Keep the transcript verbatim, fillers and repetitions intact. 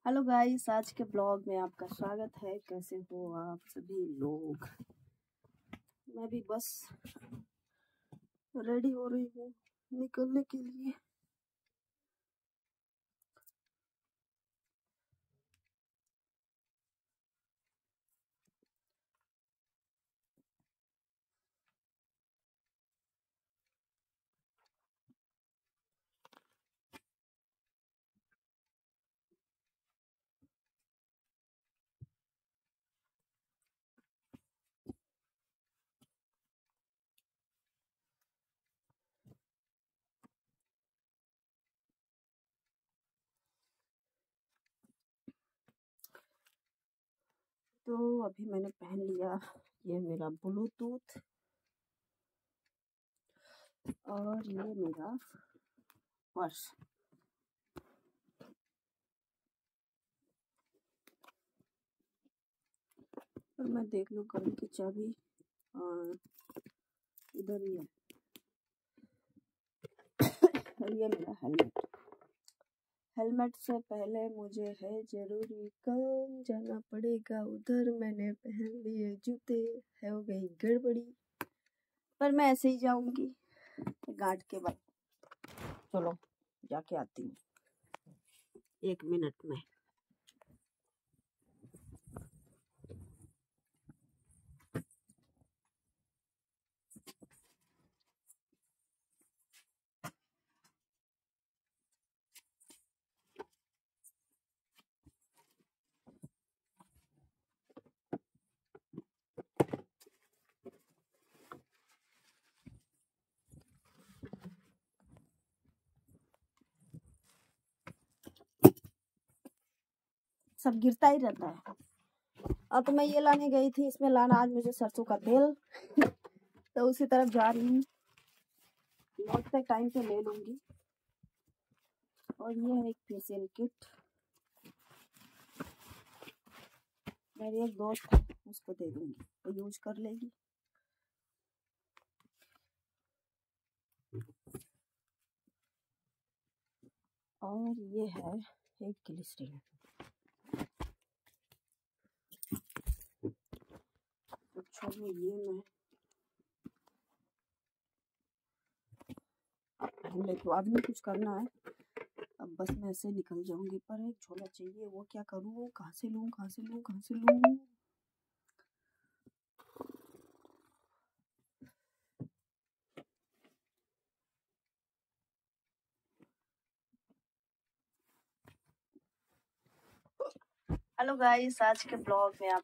Hello guys, आज के blog में आपका स्वागत है। कैसे हो आप सभी लोग। मैं भी बस रेडी हो रही हूँ निकलने के लिए। तो अभी मैंने पहन लिया ये मेरा ब्लूटूथ और ये मेरा पर्स। और मैं देख लूँ गाड़ी की चाबी और इधर ही है। और ये मेरा हेलमेट। हेलमेट से पहले मुझे है जरूरी काम, जाना पड़ेगा उधर। मैंने पहन लिए जूते, है हो गई गड़बड़ी, पर मैं ऐसे ही जाऊंगी गार्ड के बाद। चलो जाके आती हूँ एक मिनट में। सब गिरता ही रहता है। अब तो मैं ये लाने गई थी, इसमें लाना आज मुझे सरसों का तेल तो उसी तरफ जा रही हूँ। लौटते टाइम पे ले लूंगी। और ये है एक फेशियल किट, मेरी एक दोस्त है उसको दे दूंगी, वो तो यूज कर लेगी। और ये है एक ग्लिसरीन। तो चलो ये मैं पहन लेती हूँ। अभी कुछ करना है, अब बस मैं ऐसे निकल जाऊंगी। पर एक झोला चाहिए, वो क्या करूँ, कहाँ से लूँ कहाँ से लूँ कहाँ से लूँ। हेलो गाइस, आज के ब्लॉग में आप